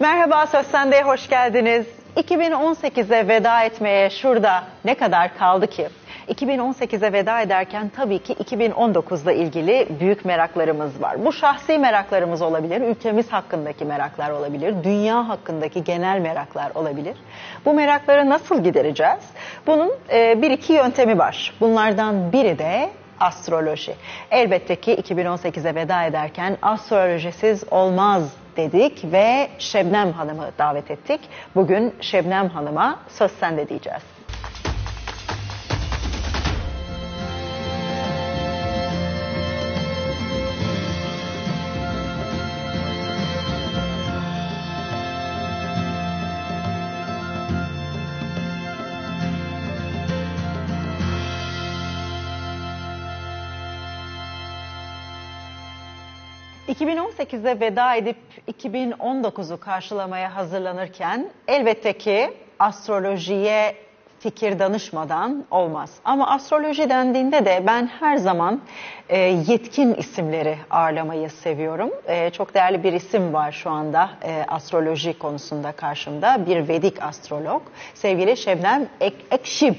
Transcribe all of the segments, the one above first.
Merhaba, Söz Sende'ye hoş geldiniz. 2018'e veda etmeye şurada ne kadar kaldı ki? 2018'e veda ederken tabii ki 2019'la ilgili büyük meraklarımız var. Bu şahsi meraklarımız olabilir, ülkemiz hakkındaki meraklar olabilir, dünya hakkındaki genel meraklar olabilir. Bu merakları nasıl gidereceğiz? Bunun bir iki yöntemi var. Bunlardan biri de astroloji. Elbette ki 2018'e veda ederken astrolojisiz olmaz dedik ve Şebnem Hanım'ı davet ettik. Bugün Şebnem Hanım'a söz sende diyeceğiz. ...2018'de veda edip 2019'u karşılamaya hazırlanırken... ...elbette ki astrolojiye fikir danışmadan olmaz. Ama astroloji dendiğinde de ben her zaman yetkin isimleri ağırlamayı seviyorum. Çok değerli bir isim var şu anda astroloji konusunda karşımda. Bir Vedik astrolog. Sevgili Şebnem Ekşib.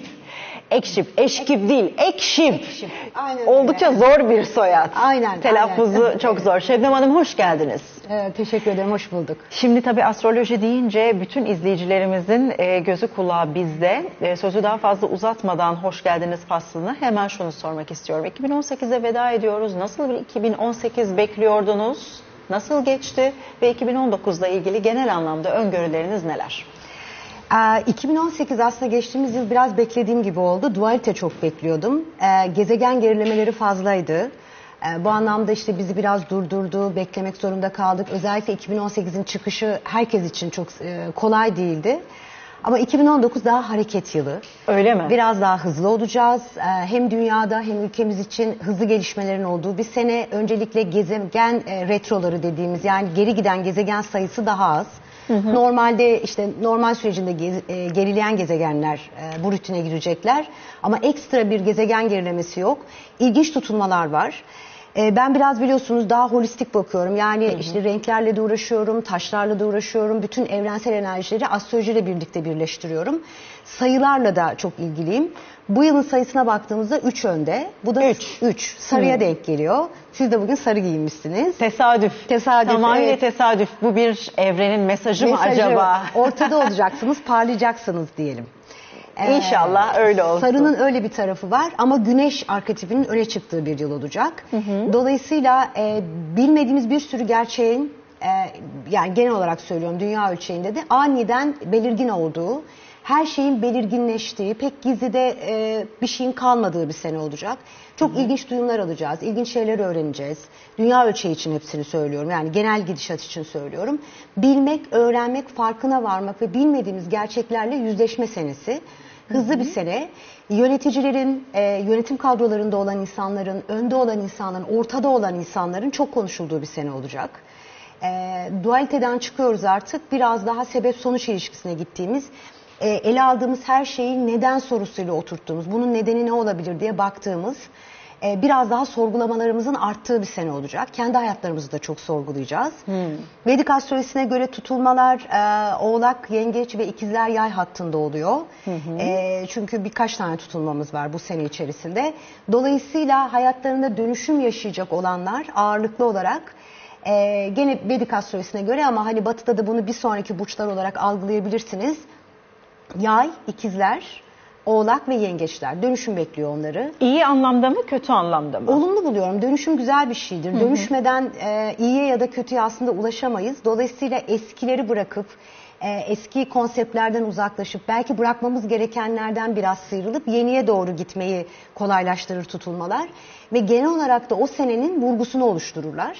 Eşkip değil, Ekşib. Oldukça zor bir soyad. Aynen. Telaffuzu çok zor. Şebnem Hanım hoş geldiniz. Teşekkür ederim, hoş bulduk. Şimdi tabii astroloji deyince bütün izleyicilerimizin gözü kulağı bizde. Sözü daha fazla uzatmadan hoş geldiniz faslını hemen şunu sormak istiyorum. 2018'e veda ediyoruz. Nasıl bir 2018 bekliyordunuz? Nasıl geçti? Ve 2019'la ilgili genel anlamda öngörüleriniz neler? 2018 aslında geçtiğimiz yıl biraz beklediğim gibi oldu. Dualite çok bekliyordum. Gezegen gerilemeleri fazlaydı. Bu anlamda işte bizi biraz durdurdu, beklemek zorunda kaldık. Özellikle 2018'in çıkışı herkes için çok kolay değildi. Ama 2019 daha hareket yılı. Öyle mi? Biraz daha hızlı olacağız. Hem dünyada hem ülkemiz için hızlı gelişmelerin olduğu bir sene. Öncelikle gezegen retroları dediğimiz, yani geri giden gezegen sayısı daha az. Normalde işte normal sürecinde gerileyen gezegenler bu rutine girecekler. Ama ekstra bir gezegen gerilemesi yok. İlginç tutulmalar var. Ben biraz biliyorsunuz daha holistik bakıyorum. Yani işte renklerle de uğraşıyorum, taşlarla da uğraşıyorum. Bütün evrensel enerjileri astrolojiyle birlikte birleştiriyorum. Sayılarla da çok ilgiliyim. Bu yılın sayısına baktığımızda 3 önde. Bu da 3. Sarıya denk geliyor. Siz de bugün sarı giyinmişsiniz. Tesadüf. Tamamıyla evet. Tesadüf. Bu bir evrenin mesajı mı acaba? Ortada olacaksınız, parlayacaksınız diyelim. İnşallah öyle olsun. Sarının öyle bir tarafı var ama güneş arketipinin öne çıktığı bir yıl olacak. Dolayısıyla bilmediğimiz bir sürü gerçeğin, yani genel olarak söylüyorum dünya ölçeğinde de aniden belirgin olduğu, her şeyin belirginleştiği, pek gizlide bir şeyin kalmadığı bir sene olacak. Çok ilginç duyumlar alacağız, ilginç şeyler öğreneceğiz. Dünya ölçeği için hepsini söylüyorum, yani genel gidişat için söylüyorum. Bilmek, öğrenmek, farkına varmak ve bilmediğimiz gerçeklerle yüzleşme senesi. Hızlı bir sene. Yöneticilerin, yönetim kadrolarında olan insanların, önde olan insanların, ortada olan insanların çok konuşulduğu bir sene olacak. Dualiteden çıkıyoruz artık, biraz daha sebep-sonuç ilişkisine gittiğimiz, ele aldığımız her şeyi neden sorusuyla oturttuğumuz, bunun nedeni ne olabilir diye baktığımız, biraz daha sorgulamalarımızın arttığı bir sene olacak. Kendi hayatlarımızı da çok sorgulayacağız. Vedik astrolojisine göre tutulmalar Oğlak, Yengeç ve İkizler Yay hattında oluyor. Çünkü birkaç tane tutulmamız var bu sene içerisinde. Dolayısıyla hayatlarında dönüşüm yaşayacak olanlar ağırlıklı olarak gene Vedik astrolojisine göre, ama hani Batı'da da bunu bir sonraki burçlar olarak algılayabilirsiniz. Yay, İkizler, Oğlak ve Yengeçler. Dönüşüm bekliyor onları. İyi anlamda mı, kötü anlamda mı? Olumlu buluyorum. Dönüşüm güzel bir şeydir. Dönüşmeden iyiye ya da kötüye aslında ulaşamayız. Dolayısıyla eskileri bırakıp, eski konseptlerden uzaklaşıp, belki bırakmamız gerekenlerden biraz sıyrılıp yeniye doğru gitmeyi kolaylaştırır tutulmalar. Ve genel olarak da o senenin vurgusunu oluştururlar.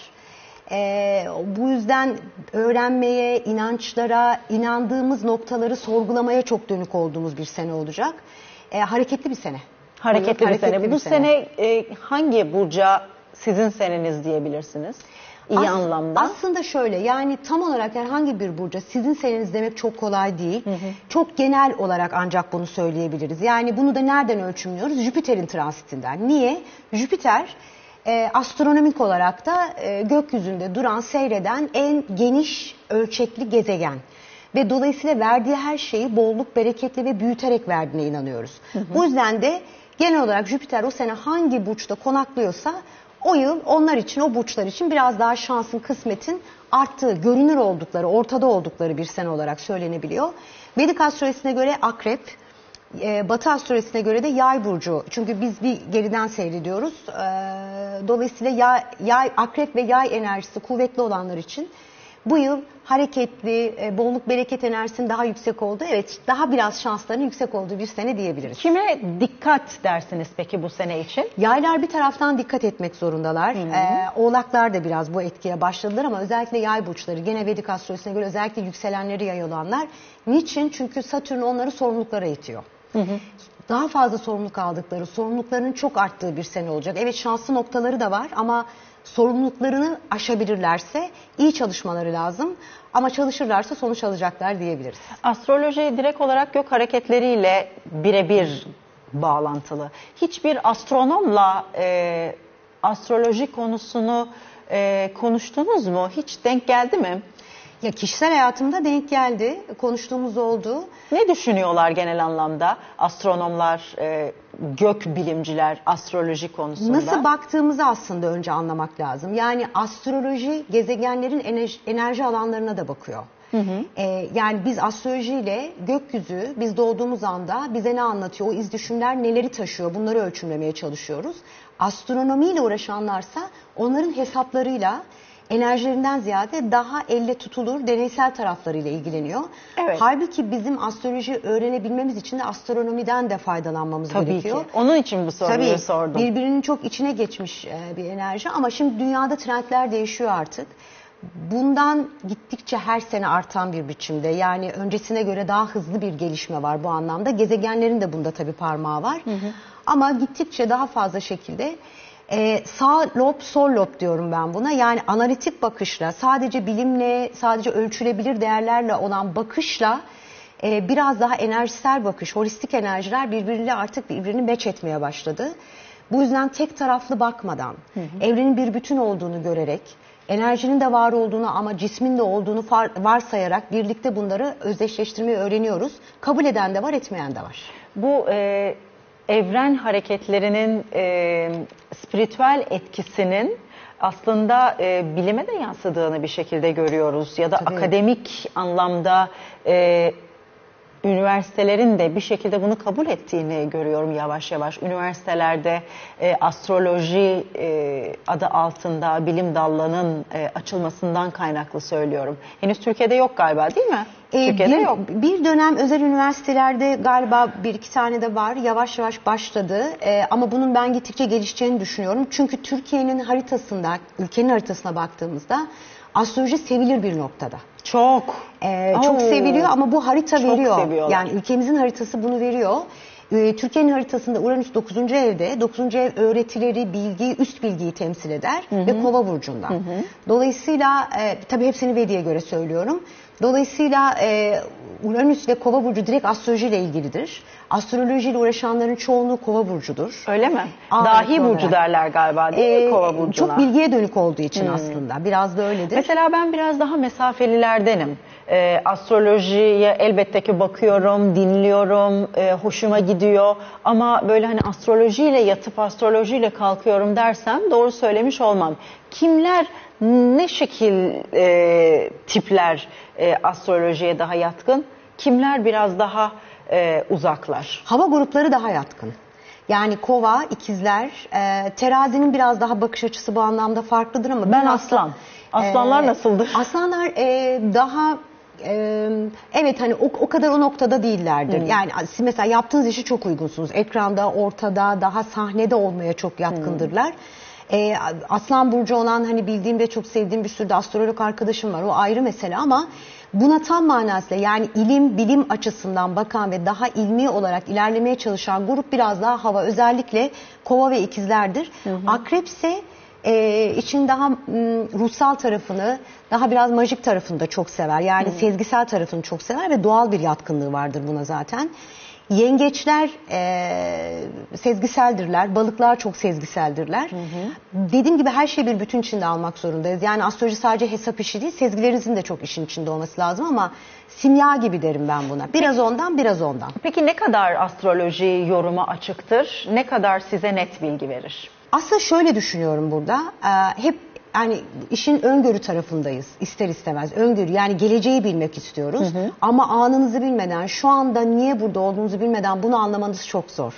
Bu yüzden öğrenmeye, inançlara, inandığımız noktaları sorgulamaya çok dönük olduğumuz bir sene olacak. Hareketli bir sene. Hareketli bir sene. Bu sene hangi burca sizin seneniz diyebilirsiniz? İyi anlamda. Aslında şöyle, yani tam olarak herhangi bir burca sizin seneniz demek çok kolay değil. Çok genel olarak ancak bunu söyleyebiliriz. Yani bunu da nereden ölçümlüyoruz? Jüpiter'in transitinden. Niye? Jüpiter astronomik olarak da gökyüzünde duran, seyreden en geniş ölçekli gezegen. Ve dolayısıyla verdiği her şeyi bolluk, bereketli ve büyüterek verdiğine inanıyoruz. Bu yüzden de genel olarak Jüpiter o sene hangi burçta konaklıyorsa o yıl onlar için, o burçlar için biraz daha şansın, kısmetin arttığı, görünür oldukları, ortada oldukları bir sene olarak söylenebiliyor. Vedik astrolojisine göre Akrep, Batı astrolojisine göre de Yay burcu. Çünkü biz bir geriden seyrediyoruz. Dolayısıyla yay, Akrep ve Yay enerjisi kuvvetli olanlar için bu yıl hareketli, bolluk bereket enerjisinin daha yüksek olduğu, evet daha biraz şanslarının yüksek olduğu bir sene diyebiliriz. Kime dikkat dersiniz peki bu sene için? Yaylar bir taraftan dikkat etmek zorundalar. Oğlaklar da biraz bu etkiye başladılar ama özellikle yay burçları, gene Vedik astrolojisine göre özellikle yükselenleri yay olanlar. Niçin? Çünkü Satürn onları sorumluluklara itiyor. Daha fazla sorumluluk aldıkları, sorumluluklarının çok arttığı bir sene olacak. Evet şanslı noktaları da var ama sorumluluklarını aşabilirlerse iyi çalışmaları lazım. Ama çalışırlarsa sonuç alacaklar diyebiliriz. Astroloji direkt olarak gök hareketleriyle birebir bağlantılı. Hiçbir astronomla astroloji konusunu konuştunuz mu? Hiç denk geldi mi? Ya kişisel hayatımda denk geldi, konuştuğumuz oldu. Ne düşünüyorlar genel anlamda astronomlar, gök bilimciler astroloji konusunda? Nasıl baktığımızı aslında önce anlamak lazım. Yani astroloji gezegenlerin enerji alanlarına da bakıyor. Yani biz astrolojiyle gökyüzü, biz doğduğumuz anda bize ne anlatıyor, o iz düşümler neleri taşıyor, bunları ölçümlemeye çalışıyoruz. Astronomiyle uğraşanlarsa onların hesaplarıyla, enerjilerinden ziyade daha elle tutulur deneysel taraflarıyla ilgileniyor. Evet. Halbuki bizim astroloji öğrenebilmemiz için de astronomiden de faydalanmamız gerekiyor. Tabii ki. Onun için bu soruyu sordum. Birbirinin çok içine geçmiş bir enerji ama şimdi dünyada trendler değişiyor artık. Bundan gittikçe her sene artan bir biçimde, yani öncesine göre daha hızlı bir gelişme var bu anlamda. Gezegenlerin de bunda tabii parmağı var. Ama gittikçe daha fazla şekilde sağ lob, sol lob diyorum ben buna. Yani analitik bakışla, sadece bilimle, sadece ölçülebilir değerlerle olan bakışla biraz daha enerjisel bakış, holistik enerjiler birbiriyle artık birbirini meç etmeye başladı. Bu yüzden tek taraflı bakmadan, evrenin bir bütün olduğunu görerek, enerjinin de var olduğunu ama cismin de olduğunu varsayarak birlikte bunları özdeşleştirmeyi öğreniyoruz. Kabul eden de var, etmeyen de var. Bu evren hareketlerinin spiritüel etkisinin aslında bilime de yansıdığını bir şekilde görüyoruz. Ya da Tabii. akademik anlamda üniversitelerin de bir şekilde bunu kabul ettiğini görüyorum yavaş yavaş. Üniversitelerde astroloji adı altında bilim dallarının açılmasından kaynaklı söylüyorum. Henüz Türkiye'de yok galiba, değil mi? Türkiye'de yok. Bir dönem özel üniversitelerde galiba bir iki tane de var. Yavaş yavaş başladı. Ama bunun ben gittikçe gelişeceğini düşünüyorum. Çünkü Türkiye'nin haritasında, ülkenin haritasına baktığımızda astroloji sevilir bir noktada. Çok. Çok seviliyor ama bu harita Çok veriyor. seviyorlar. Yani ülkemizin haritası bunu veriyor. Türkiye'nin haritasında Uranüs 9. evde. 9. ev öğretileri, bilgiyi, üst bilgiyi temsil eder ve Kova burcunda. Dolayısıyla tabii hepsini Vedik'e göre söylüyorum. Dolayısıyla Uranüs ve Kova burcu direkt astrolojiyle ilgilidir. Astrolojiyle uğraşanların çoğunluğu Kova burcudur. Öyle mi? Ağırlıklı Dahi burcu olarak derler galiba, değil mi Kova burcuna? Çok bilgiye dönük olduğu için aslında. Biraz da öyledir. Mesela ben biraz daha mesafelilerdenim. Astrolojiye elbette ki bakıyorum, dinliyorum, hoşuma gidiyor. Ama böyle hani astrolojiyle yatıp astrolojiyle kalkıyorum dersem doğru söylemiş olmam. Kimler, ne şekil tipler astrolojiye daha yatkın? Kimler biraz daha uzaklar? Hava grupları daha yatkın. Yani Kova, ikizler, terazinin biraz daha bakış açısı bu anlamda farklıdır ama Ben aslan. Aslanlar nasıldır? Aslanlar daha evet hani o kadar o noktada değillerdir. Yani siz mesela yaptığınız işi çok uygunsunuz. Ekranda, ortada, daha sahnede olmaya çok yatkındırlar. Aslan burcu olan, hani bildiğim ve çok sevdiğim bir sürü de astrolog arkadaşım var. O ayrı mesele ama buna tam manasıyla, yani ilim, bilim açısından bakan ve daha ilmi olarak ilerlemeye çalışan grup biraz daha hava. Özellikle Kova ve ikizlerdir. Akrep ise için daha ruhsal tarafını, daha biraz majik tarafını da çok sever. Yani sezgisel tarafını çok sever ve doğal bir yatkınlığı vardır buna zaten. Yengeçler sezgiseldirler, balıklar çok sezgiseldirler. Dediğim gibi her şeyi bir bütün içinde almak zorundayız. Yani astroloji sadece hesap işi değil, sezgilerinizin de çok işin içinde olması lazım ama simya gibi derim ben buna. Biraz ondan, biraz ondan. Peki ne kadar astroloji yoruma açıktır? Ne kadar size net bilgi verir? Aslında şöyle düşünüyorum burada. Hep yani işin öngörü tarafındayız ister istemez. Öngörü yani geleceği bilmek istiyoruz. Ama anınızı bilmeden, şu anda niye burada olduğunuzu bilmeden bunu anlamanız çok zor.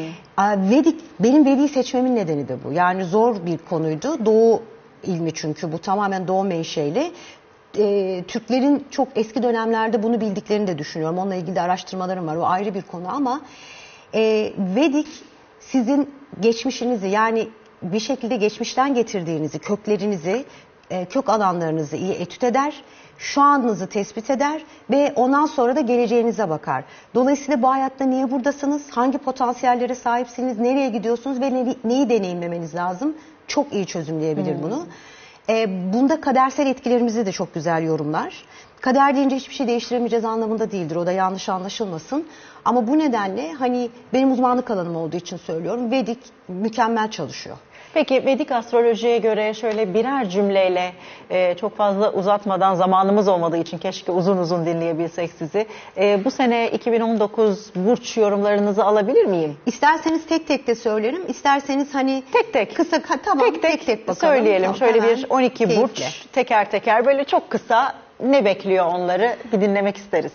Benim Vedik'i seçmemin nedeni de bu. Yani zor bir konuydu. Doğu ilmi çünkü bu tamamen doğu menşeli. Türklerin çok eski dönemlerde bunu bildiklerini de düşünüyorum. Onunla ilgili de araştırmalarım var. O ayrı bir konu ama Vedik sizin geçmişinizi yani bir şekilde geçmişten getirdiğinizi, köklerinizi, kök alanlarınızı iyi etüt eder, şu anınızı tespit eder ve ondan sonra da geleceğinize bakar. Dolayısıyla bu hayatta niye buradasınız, hangi potansiyellere sahipsiniz, nereye gidiyorsunuz ve neyi deneyimlemeniz lazım çok iyi çözümleyebilir bunu. Bunda kadersel etkilerimizi de çok güzel yorumlar. Kader deyince hiçbir şey değiştiremeyeceğiz anlamında değildir. O da yanlış anlaşılmasın. Ama bu nedenle hani benim uzmanlık alanım olduğu için söylüyorum. Vedik mükemmel çalışıyor. Peki Vedik astrolojiye göre şöyle birer cümleyle çok fazla uzatmadan zamanımız olmadığı için keşke uzun uzun dinleyebilsek sizi. Bu sene 2019 burç yorumlarınızı alabilir miyim? İsterseniz tek tek de söylerim. İsterseniz hani tek tek. Kısa tamam tek tek bakalım. Söyleyelim. Tamam, şöyle bir 12 keyifle. burç teker teker böyle çok kısa ne bekliyor onları bir dinlemek isteriz.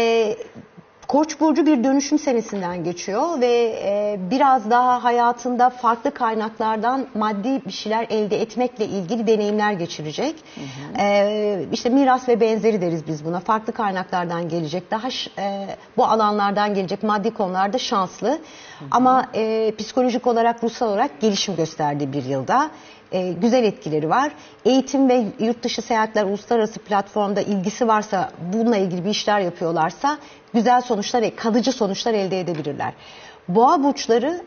Koç burcu bir dönüşüm senesinden geçiyor ve biraz daha hayatında farklı kaynaklardan maddi bir şeyler elde etmekle ilgili deneyimler geçirecek. İşte miras ve benzeri deriz biz buna. Farklı kaynaklardan gelecek, daha bu alanlardan gelecek maddi konularda şanslı. Ama psikolojik olarak, ruhsal olarak gelişim gösterdiği bir yılda. Güzel etkileri var. Eğitim ve yurt dışı seyahatler, uluslararası platformda ilgisi varsa, bununla ilgili bir işler yapıyorlarsa güzel sonuçlar ve kalıcı sonuçlar elde edebilirler. Boğa burçları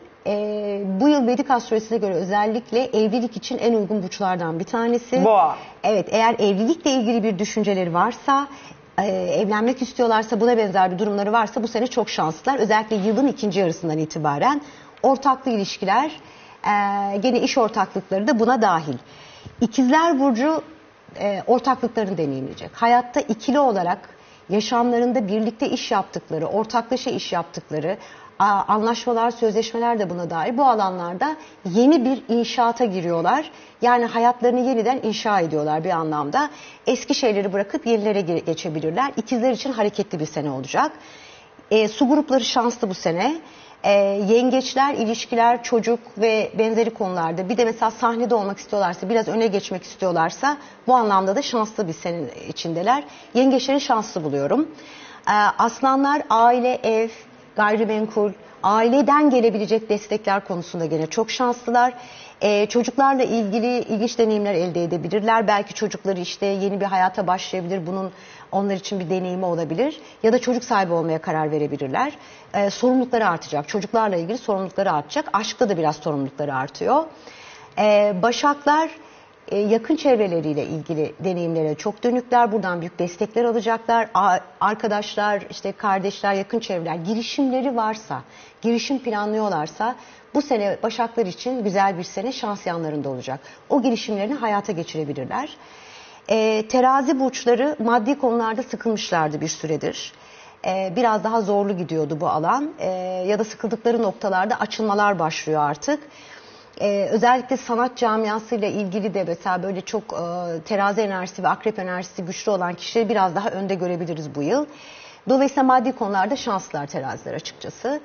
bu yıl Vedik astrolojisine göre özellikle evlilik için en uygun burçlardan bir tanesi. Boğa. Evet, eğer evlilikle ilgili bir düşünceleri varsa, evlenmek istiyorlarsa, buna benzer bir durumları varsa bu sene çok şanslılar. Özellikle yılın ikinci yarısından itibaren ortaklı ilişkiler, gene iş ortaklıkları da buna dahil. İkizler burcu ortaklıklarını deneyimleyecek. Hayatta ikili olarak yaşamlarında birlikte iş yaptıkları, ortaklaşa iş yaptıkları, anlaşmalar, sözleşmeler de buna dair bu alanlarda yeni bir inşaata giriyorlar. Yani hayatlarını yeniden inşa ediyorlar bir anlamda. Eski şeyleri bırakıp yenilere geçebilirler. İkizler için hareketli bir sene olacak. Su grupları şanslı bu sene. Yengeçler, ilişkiler, çocuk ve benzeri konularda bir de mesela sahnede olmak istiyorlarsa, biraz öne geçmek istiyorlarsa bu anlamda da şanslı bir sene içindeler. Yengeçleri şanslı buluyorum. Aslanlar aile, ev, gayrimenkul, aileden gelebilecek destekler konusunda gene çok şanslılar. Çocuklarla ilgili ilginç deneyimler elde edebilirler. Belki çocukları işte yeni bir hayata başlayabilir. Bunun onlar için bir deneyimi olabilir. Ya da çocuk sahibi olmaya karar verebilirler. Sorumlulukları artacak. Çocuklarla ilgili sorumlulukları artacak. Aşkta da biraz sorumlulukları artıyor. Başaklar yakın çevreleriyle ilgili deneyimlere çok dönükler. Buradan büyük destekler alacaklar. Arkadaşlar, işte kardeşler, yakın çevreler, girişimleri varsa, girişim planlıyorlarsa bu sene Başaklar için güzel bir sene, şans yanlarında olacak. O girişimlerini hayata geçirebilirler. Terazi burçları maddi konularda sıkılmışlardı bir süredir. Biraz daha zorlu gidiyordu bu alan. Ya da sıkıldıkları noktalarda açılmalar başlıyor artık. Özellikle sanat camiasıyla ilgili de mesela böyle çok terazi enerjisi ve akrep enerjisi güçlü olan kişileri biraz daha önde görebiliriz bu yıl. Dolayısıyla maddi konularda şanslılar teraziler açıkçası.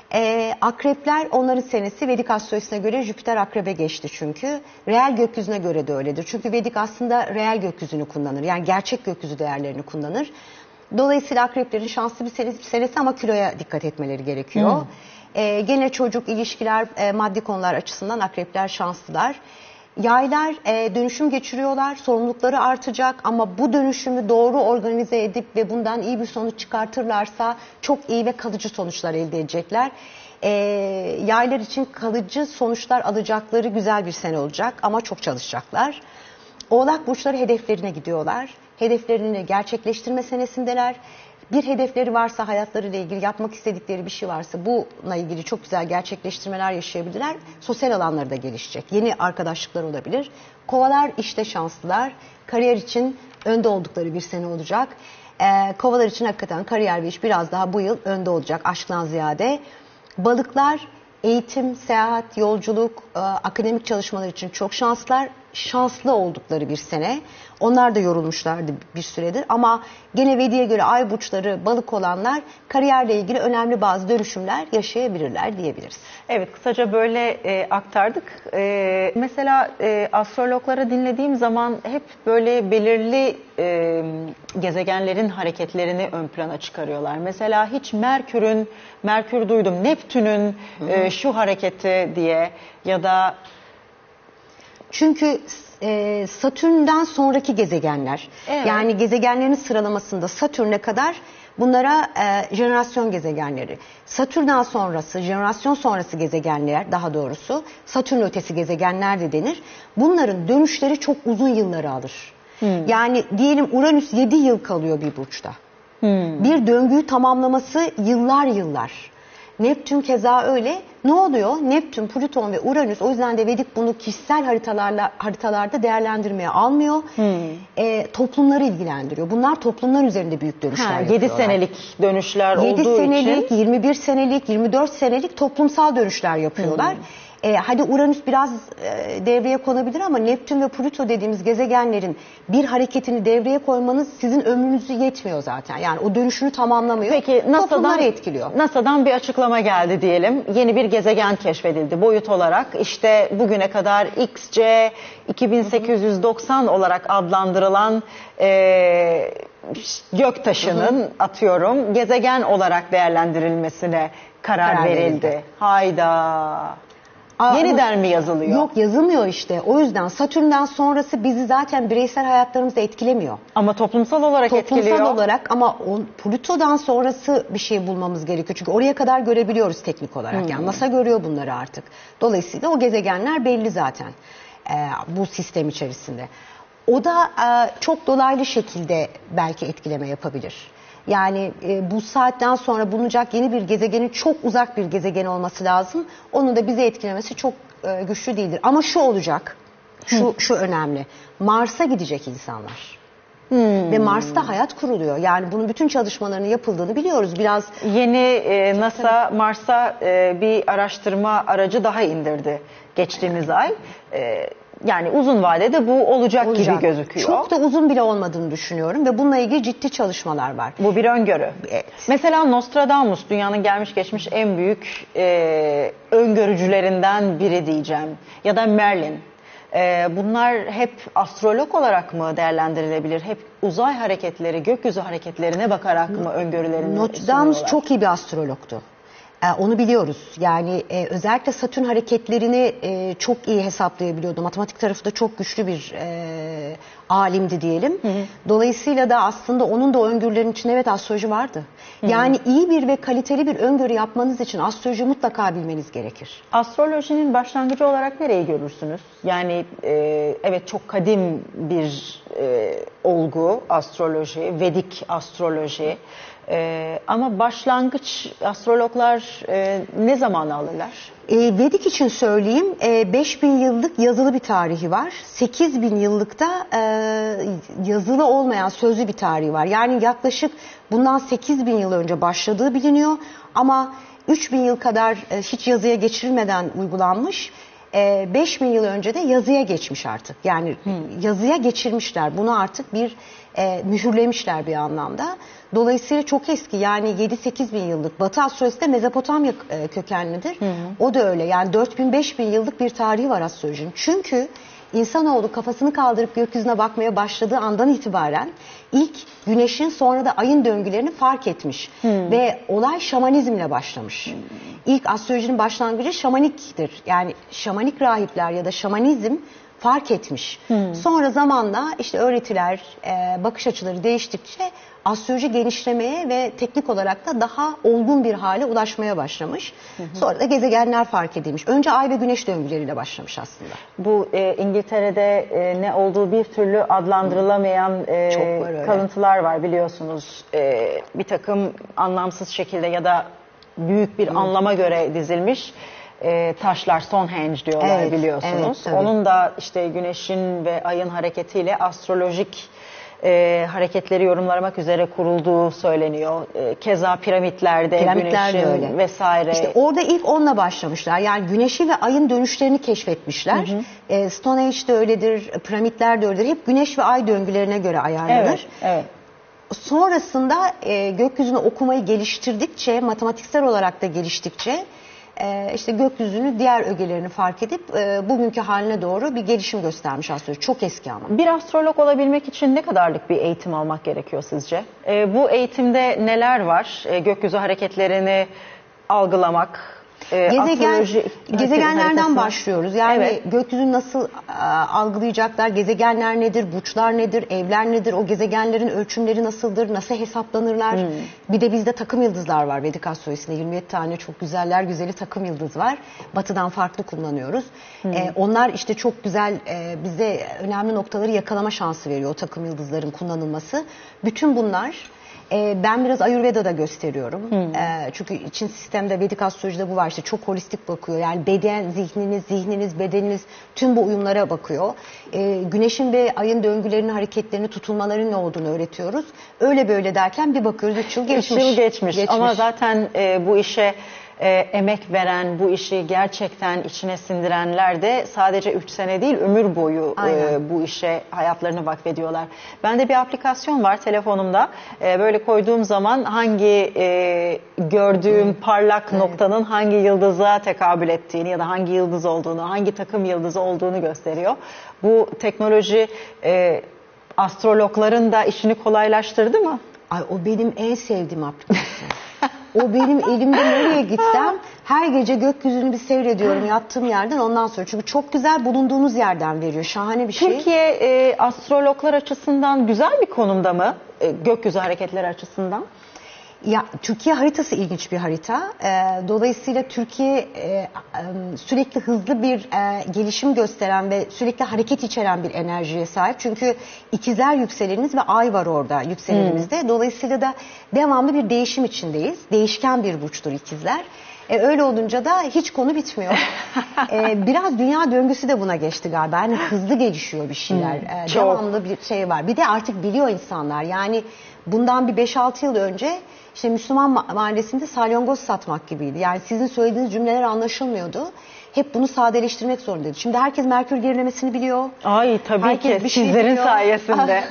Akrepler onların senesi Vedik astrolojisine göre Jüpiter akrebe geçti çünkü. Reel gökyüzüne göre de öyledir. Çünkü Vedik aslında reel gökyüzünü kullanır. Yani gerçek gökyüzü değerlerini kullanır. Dolayısıyla akreplerin şanslı bir senesi ama kiloya dikkat etmeleri gerekiyor. Gene çocuk, ilişkiler, maddi konular açısından akrepler şanslılar. Yaylar dönüşüm geçiriyorlar, sorumlulukları artacak ama bu dönüşümü doğru organize edip ve bundan iyi bir sonuç çıkartırlarsa çok iyi ve kalıcı sonuçlar elde edecekler. Yaylar için kalıcı sonuçlar alacakları güzel bir sene olacak ama çok çalışacaklar. Oğlak burçları hedeflerine gidiyorlar. Hedeflerini gerçekleştirme senesindeler. bir hedefleri varsa, hayatlarıyla ilgili yapmak istedikleri bir şey varsa bununla ilgili çok güzel gerçekleştirmeler yaşayabilirler. Sosyal alanları da gelişecek. Yeni arkadaşlıklar olabilir. Kovalar işte şanslılar. Kariyer için önde oldukları bir sene olacak. Kovalar için hakikaten kariyer ve iş biraz daha bu yıl önde olacak aşktan ziyade. Balıklar eğitim, seyahat, yolculuk, akademik çalışmalar için çok şanslılar. Şanslı oldukları bir sene. Onlar da yorulmuşlardı bir süredir ama gene Vedi'ye göre ay burçları balık olanlar kariyerle ilgili önemli bazı dönüşümler yaşayabilirler diyebiliriz. Evet, kısaca böyle aktardık. Mesela astrologları dinlediğim zaman hep böyle belirli gezegenlerin hareketlerini ön plana çıkarıyorlar. Mesela hiç Merkür duydum, Neptün'ün şu hareketi diye ya da... Çünkü Satürn'den sonraki gezegenler, evet. Yani gezegenlerin sıralamasında Satürn'e kadar bunlara jenerasyon gezegenleri. Satürn'den sonrası, jenerasyon sonrası gezegenler daha doğrusu, Satürn ötesi gezegenler de denir. Bunların dönüşleri çok uzun yılları alır. Yani diyelim Uranüs 7 yıl kalıyor bir burçta. Bir döngüyü tamamlaması yıllar. Neptün keza öyle. Ne oluyor? Neptün, Plüton ve Uranüs, o yüzden de Vedik bunu kişisel haritalarda değerlendirmeye almıyor. Toplumları ilgilendiriyor. Bunlar toplumlar üzerinde büyük dönüşler yapıyorlar. 7 senelik dönüşler 7 olduğu senelik, için. 21 senelik, 24 senelik toplumsal dönüşler yapıyorlar. Hadi Uranüs biraz devreye konabilir ama Neptün ve Plüto dediğimiz gezegenlerin bir hareketini devreye koymanız sizin ömrünüzü yetmiyor zaten. Yani o dönüşünü tamamlamıyor. Peki NASA'dan bir açıklama geldi diyelim. Yeni bir gezegen keşfedildi boyut olarak. İşte bugüne kadar XC 2890 olarak adlandırılan göktaşının atıyorum gezegen olarak değerlendirilmesine karar verildi. Hayda. Yeniden mi yazılıyor? Yok, yazılmıyor işte. O yüzden Satürn'den sonrası bizi zaten bireysel hayatlarımızda etkilemiyor. Ama toplumsal olarak etkiliyor. Toplumsal olarak ama Plüto'dan sonrası bir şey bulmamız gerekiyor. Çünkü oraya kadar görebiliyoruz teknik olarak. Yani NASA görüyor bunları artık. Dolayısıyla o gezegenler belli zaten bu sistem içerisinde. O da çok dolaylı şekilde belki etkileme yapabilir. Yani bu saatten sonra bulunacak yeni bir gezegenin çok uzak bir gezegen olması lazım. Onun da bizi etkilemesi çok güçlü değildir. Ama şu olacak, şu önemli. Mars'a gidecek insanlar. Ve Mars'ta hayat kuruluyor. Yani bunun bütün çalışmalarının yapıldığını biliyoruz. Biraz yeni NASA Mars'a bir araştırma aracı daha indirdi geçtiğimiz ay. Yani uzun vadede bu olacak gibi gözüküyor. Çok da uzun bile olmadığını düşünüyorum ve bununla ilgili ciddi çalışmalar var. Bu bir öngörü. Evet. Mesela Nostradamus dünyanın gelmiş geçmiş en büyük öngörücülerinden biri diyeceğim. Ya da Merlin. Bunlar hep astrolog olarak mı değerlendirilebilir? Hep uzay hareketleri, gökyüzü hareketlerine bakarak mı öngörülerini Nostradamus çok iyi bir astrologtu. Onu biliyoruz. Yani özellikle Satürn hareketlerini çok iyi hesaplayabiliyordu. Matematik tarafı da çok güçlü bir alimdi diyelim. Dolayısıyla da aslında onun da öngörülerinin içinde evet astroloji vardı. Yani iyi bir ve kaliteli bir öngörü yapmanız için astroloji mutlaka bilmeniz gerekir. Astrolojinin başlangıcı olarak nereyi görürsünüz? Yani evet çok kadim bir olgu astroloji, Vedik astroloji. Ama başlangıç astrologlar ne zaman alırlar? Vedik için söyleyeyim 5000 yıllık yazılı bir tarihi var. 8000 yıllık da yazılı olmayan sözlü bir tarihi var. Yani yaklaşık bundan 8000 yıl önce başladığı biliniyor. Ama 3000 yıl kadar hiç yazıya geçirilmeden uygulanmış. 5000 yıl önce de yazıya geçmiş artık. Yani yazıya geçirmişler. Bunu artık bir mühürlemişler bir anlamda. Dolayısıyla çok eski, yani 7-8 bin yıllık. Batı astrolojisi de Mezopotamya kökenlidir. O da öyle. Yani 4000-5000 yıllık bir tarihi var astrolojinin. Çünkü insanoğlu kafasını kaldırıp gökyüzüne bakmaya başladığı andan itibaren ilk güneşin sonra da ayın döngülerini fark etmiş. Ve olay şamanizmle başlamış. İlk astrolojinin başlangıcı şamaniktir. Yani şamanik rahipler ya da şamanizm fark etmiş. Sonra zamanla işte öğretiler, bakış açıları değiştikçe astroloji genişlemeye ve teknik olarak da daha olgun bir hale ulaşmaya başlamış. Sonra da gezegenler fark edilmiş. Önce ay ve güneş döngüleriyle başlamış aslında. Bu İngiltere'de ne olduğu bir türlü adlandırılamayan kalıntılar var biliyorsunuz. Bir takım anlamsız şekilde ya da büyük bir anlama göre dizilmiş taşlar, Stonehenge diyorlar biliyorsunuz. Evet, onun da işte güneşin ve ayın hareketiyle astrolojik hareketleri yorumlamak üzere kurulduğu söyleniyor. Keza piramitlerde güneşin öyle. vesaire. İşte orada ilk onunla başlamışlar. Yani güneşi ve ayın dönüşlerini keşfetmişler. Stonehenge de öyledir, piramitler de öyledir. Hep güneş ve ay döngülerine göre ayarlanır. Evet. Sonrasında gökyüzünü okumayı geliştirdikçe, matematiksel olarak da geliştikçe işte gökyüzünü diğer ögelerini fark edip bugünkü haline doğru bir gelişim göstermiş astroloji. Çok eski ama. Bir astrolog olabilmek için ne kadarlık bir eğitim almak gerekiyor sizce? Bu eğitimde neler var? Gökyüzü hareketlerini algılamak, gezegenlerden başlıyoruz. Yani gökyüzünü nasıl algılayacaklar, gezegenler nedir, burçlar nedir, evler nedir, o gezegenlerin ölçümleri nasıldır, nasıl hesaplanırlar. Bir de bizde takım yıldızlar var Vedik astrolojisinde. 27 tane çok güzeller güzeli takım yıldız var. Batı'dan farklı kullanıyoruz. Onlar işte çok güzel bize önemli noktaları yakalama şansı veriyor o takım yıldızların kullanılması. Bütün bunlar ben biraz Ayurveda'da gösteriyorum. Çünkü için sistemde Vedik astrolojide bu var. İşte çok holistik bakıyor. Yani beden, zihniniz, bedeniniz tüm bu uyumlara bakıyor. Güneşin ve ayın döngülerinin, hareketlerini, tutulmaların ne olduğunu öğretiyoruz. Öyle böyle derken bir bakıyoruz 3 yıl geçmiş. 3 yıl geçmiş. Ama zaten bu işe emek veren, bu işi gerçekten içine sindirenler de sadece 3 sene değil ömür boyu bu işe hayatlarını vakfediyorlar. Bende bir aplikasyon var telefonumda. Böyle koyduğum zaman hangi gördüğüm parlak noktanın hangi yıldıza tekabül ettiğini ya da hangi yıldız olduğunu, hangi takım yıldızı olduğunu gösteriyor. Bu teknoloji astrologların da işini kolaylaştırdı mı? Ay, o benim en sevdiğim aplikasyon. O benim elimde nereye gitsem her gece gökyüzünü bir seyrediyorum yattığım yerden ondan sonra. Çünkü çok güzel bulunduğunuz yerden veriyor. Şahane bir şey. Türkiye astrologlar açısından güzel bir konumda mı? Gökyüzü hareketleri açısından. Ya Türkiye haritası ilginç bir harita. Dolayısıyla Türkiye sürekli hızlı bir gelişim gösteren ve sürekli hareket içeren bir enerjiye sahip. Çünkü ikizler yükseleniniz ve ay var orada yükselenimizde. Dolayısıyla da devamlı bir değişim içindeyiz. Değişken bir burçtur ikizler. Öyle olunca da hiç konu bitmiyor. Biraz dünya döngüsü de buna geçti galiba. Yani hızlı gelişiyor bir şeyler. Devamlı bir şey var. Bir de artık biliyor insanlar. Yani bundan bir 5-6 yıl önce işte Müslüman mahallesinde salyangoz satmak gibiydi. Yani sizin söylediğiniz cümleler anlaşılmıyordu. Hep bunu sadeleştirmek zorundaydı. Şimdi herkes Merkür gerilemesini biliyor. Ay tabii herkes ki sizlerin sayesinde.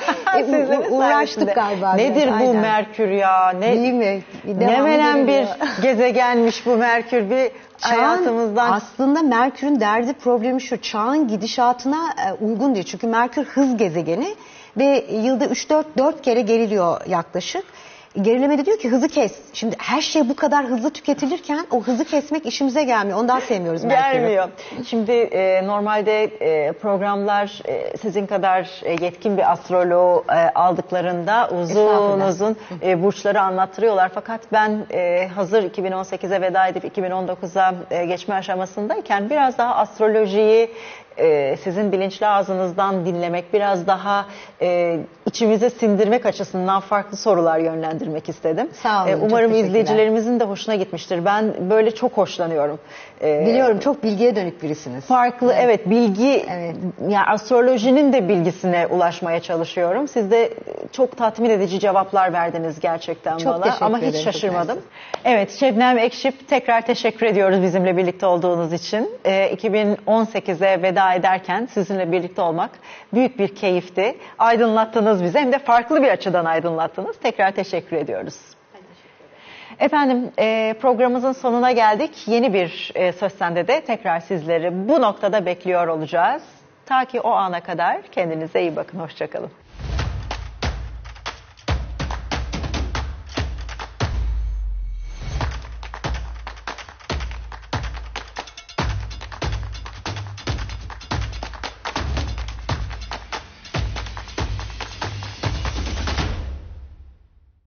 Uğraştık galiba. Nedir bu aynen. Merkür ya? Değil mi? Ne veren bir gezegenmiş bu Merkür bir hayatımızdan. Aslında Merkür'ün derdi problemi şu. Çağın gidişatına uygun değil. Çünkü Merkür hız gezegeni ve yılda 3-4 kere geriliyor yaklaşık. Gerilemede diyor ki hızı kes. Şimdi her şey bu kadar hızlı tüketilirken o hızı kesmek işimize gelmiyor. Ondan sevmiyoruz Merkür'ü. Gelmiyor. Şimdi normalde programlar sizin kadar yetkin bir astroloğu aldıklarında uzun burçları anlattırıyorlar. Fakat ben hazır 2018'e veda edip 2019'a geçme aşamasındayken biraz daha astrolojiyi sizin bilinçli ağzınızdan dinlemek, biraz daha içimize sindirmek açısından farklı sorular yönlendirmek istedim. Sağ olun, umarım izleyicilerimizin de hoşuna gitmiştir. Ben böyle çok hoşlanıyorum. Biliyorum çok bilgiye dönük birisiniz. Farklı bilgi, yani astrolojinin de bilgisine ulaşmaya çalışıyorum. Siz de çok tatmin edici cevaplar verdiniz gerçekten çok bana ama hiç şaşırmadım. Evet, Şebnem Ekşip tekrar teşekkür ediyoruz bizimle birlikte olduğunuz için. 2018'e veda ederken sizinle birlikte olmak büyük bir keyifti. Aydınlattınız bizi, hem de farklı bir açıdan aydınlattınız. Tekrar teşekkür ediyoruz. Efendim programımızın sonuna geldik. Yeni bir Söz Sende'de de tekrar sizleri bu noktada bekliyor olacağız. Ta ki o ana kadar kendinize iyi bakın. Hoşça kalın.